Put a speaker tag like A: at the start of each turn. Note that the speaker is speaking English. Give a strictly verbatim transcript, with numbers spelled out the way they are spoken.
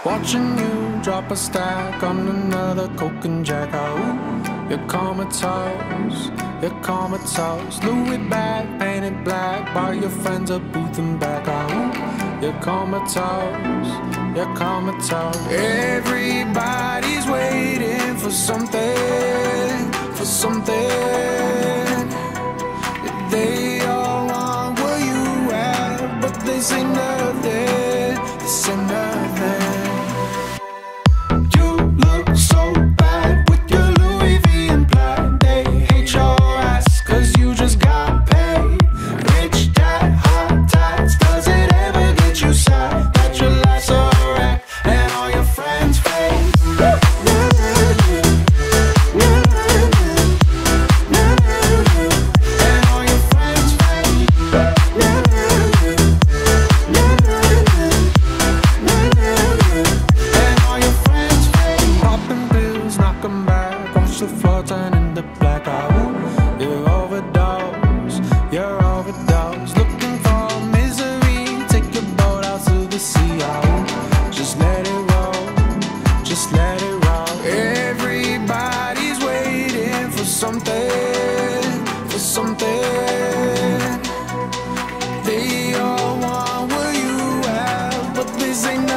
A: watching you drop a stack on another coke and jack. Ooh, you're comatose, you're comatose. Louis bag painted black by your friends at booth and back. Ooh, you're comatose, you're comatose. Everybody's waiting for something, for something. They all want what you have, but they say nothing, they say nothing. You look so bad with your Louis V and plaid. They hate your ass cause you just got paid. Rich dad, hot tats, does it ever get you sad that your life's a wreck and all your friends fake? They all want what you have, but this ain't